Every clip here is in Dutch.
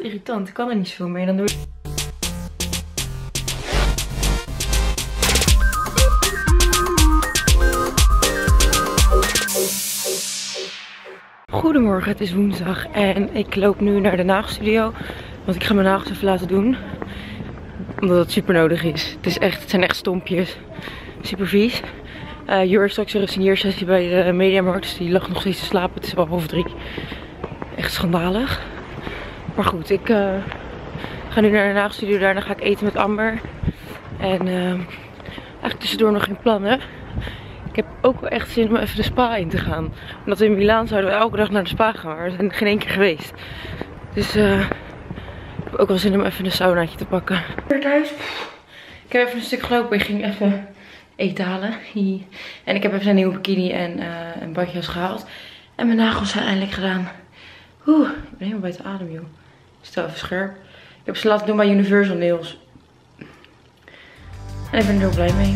irritant. Ik kan er niet zoveel mee. Dan doe ik... Goedemorgen, het is woensdag en ik loop nu naar de nagelstudio. Want ik ga mijn nagels even laten doen. Omdat het super nodig is. Het zijn echt stompjes. Super vies. Jur is straks weer een signeersessie bij de Mediamarkt. Dus die lag nog steeds te slapen. Het is al 2:30. Echt schandalig. Maar goed, ik ga nu naar de nagelstudio. Daarna ga ik eten met Amber. En eigenlijk tussendoor nog geen plannen. Ik heb ook wel echt zin om even de spa in te gaan. Omdat we in Milaan zouden we elke dag naar de spa gaan. Maar we zijn er geen één keer geweest. Dus ik heb ook wel zin om even een saunaatje te pakken. Weer thuis. Ik heb even een stuk gelopen. Ik ging even eten halen. En ik heb even een nieuwe bikini en een badjas gehaald. En mijn nagels zijn eindelijk gedaan. Ik ben helemaal buiten adem, joh. Stel even scherp. Ik heb ze laten doen bij Universal Nails. En ik ben er heel blij mee.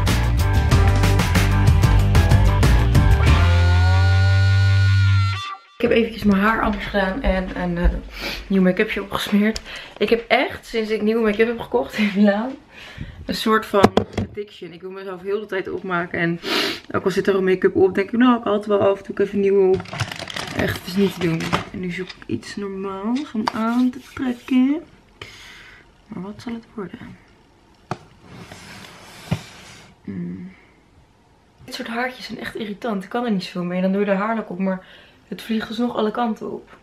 Ik heb eventjes mijn haar anders gedaan en een nieuw make-upje opgesmeerd. Ik heb echt, sinds ik nieuwe make-up heb gekocht in Milaan, een soort van addiction. Ik wil mezelf heel de tijd opmaken. En ook al zit er een make-up op, denk ik, nou, ik haal het wel af, doe ik even nieuw op. Echt, het is niet te doen. En nu zoek ik iets normaals om aan te trekken. Maar wat zal het worden? Dit soort haartjes zijn echt irritant. Ik kan er niet zoveel mee. Dan doe je de haarlak op, maar het vliegt dus nog alle kanten op.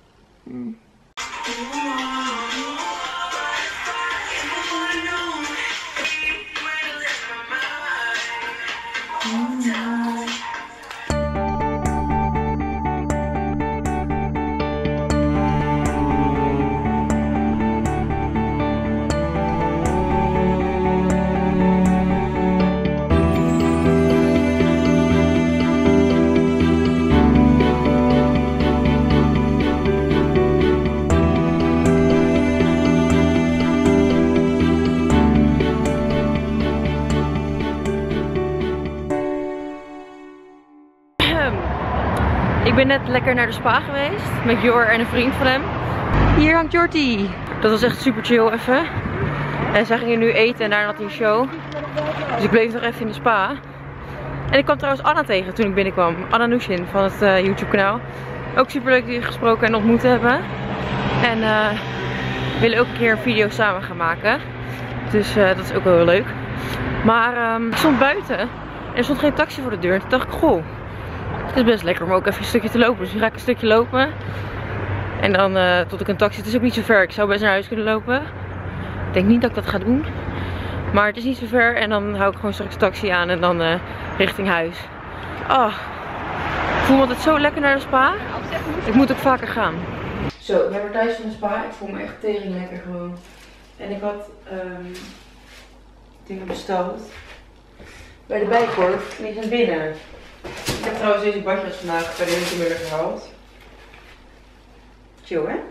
Ik ben net lekker naar de spa geweest met Jor en een vriend van hem. Hier hangt Jortie. Dat was echt super chill even. En zij gingen nu eten en daarna had hij een show. Dus ik bleef nog even in de spa. En ik kwam trouwens Anna tegen toen ik binnenkwam. Anna Nushin van het YouTube kanaal. Ook super leuk die gesproken en ontmoet hebben. En we willen ook een keer een video samen gaan maken. Dus dat is ook wel heel leuk. Maar ik stond buiten en er stond geen taxi voor de deur. En toen dacht ik, goh. Het is best lekker om ook even een stukje te lopen. Dus nu ga ik een stukje lopen. En dan tot ik een taxi. Het is ook niet zo ver. Ik zou best naar huis kunnen lopen. Ik denk niet dat ik dat ga doen. Maar het is niet zo ver. En dan hou ik gewoon straks een taxi aan. En dan richting huis. Ik voel me altijd zo lekker naar de spa. Ik moet ook vaker gaan. Zo, ik ben weer thuis van de spa. Ik voel me echt tering lekker gewoon. En ik had dingen besteld. Bij de Bijenkorf. En die zijn binnen. Ik heb trouwens deze badjas vandaag bij de winkelmiddag gehaald. Chill, hè?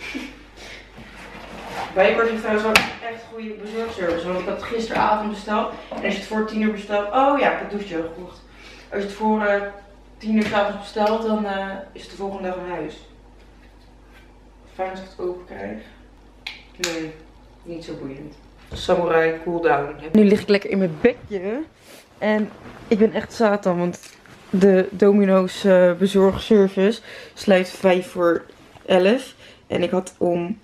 Bijenkorf heeft trouwens ook echt goede bezorgservice. Want ik had het gisteravond besteld. En als je het voor 10 uur bestelt... Oh ja, ik heb douchegel gekocht. Als je het voor 10 uur 's avonds bestelt, dan is het de volgende dag in huis. Fijn als ik het open krijg. Nee, niet zo boeiend. Samurai cool down. Nu lig ik lekker in mijn bedje. En ik ben echt Satan, want de Domino's bezorgservice sluit 11:55. En ik had om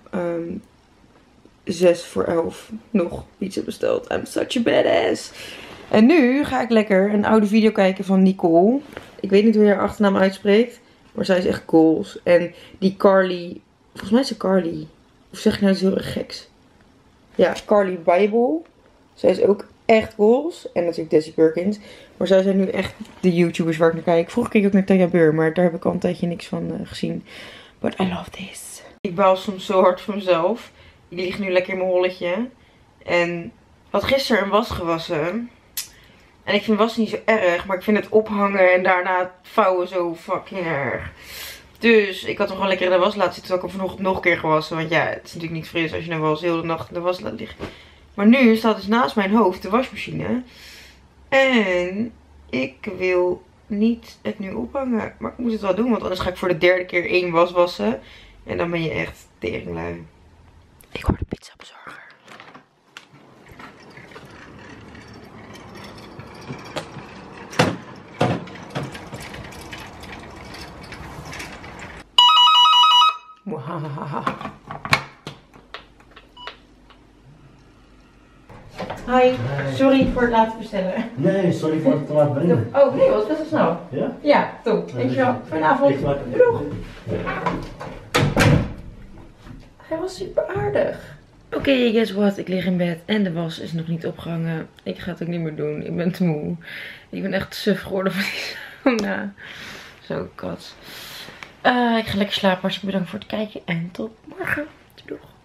11:06 nog pizza besteld. I'm such a badass. En nu ga ik lekker een oude video kijken van Nicole. Ik weet niet hoe je haar achternaam uitspreekt. Maar zij is echt goals. En die Carly, volgens mij is ze Carly. Of zeg ik nou iets heel erg geks? Ja, Carly Bible. Zij is ook echt goals. En natuurlijk Desi Perkins. Maar zij zijn nu echt de YouTubers waar ik naar kijk. Vroeger keek ik ook naar Tanja Beur. Maar daar heb ik al een tijdje niks van gezien. But I love this. Ik baal soms zo hard van mezelf. Die ligt nu lekker in mijn holletje. En ik had gisteren een was gewassen. En ik vind wassen niet zo erg. Maar ik vind het ophangen en daarna het vouwen zo fucking erg. Dus ik had hem gewoon lekker in de was laten zitten. Terwijl ik hem vanochtend nog een keer gewassen. Want ja, het is natuurlijk niet fris als je nou wel eens heel de nacht in de was laat liggen. Maar nu staat dus naast mijn hoofd de wasmachine. En ik wil niet het nu ophangen. Maar ik moet het wel doen. Want anders ga ik voor de 3e keer 1 was wassen. En dan ben je echt Tegenlui. Ik hoor de pizzabezorger. Hi, sorry voor het laten bestellen. Nee, sorry voor het te laten brengen. Oh nee, was best wel snel. Ja? Ja, top. Dankjewel. Vanavond. Doeg. Hij was super aardig. Oké, guess what? Ik lig in bed en de was is nog niet opgehangen. Ik ga het ook niet meer doen. Ik ben te moe. Ik ben echt suf geworden van die sauna. Zo, kat. Ik ga lekker slapen. Hartstikke bedankt voor het kijken en tot morgen. Doeg.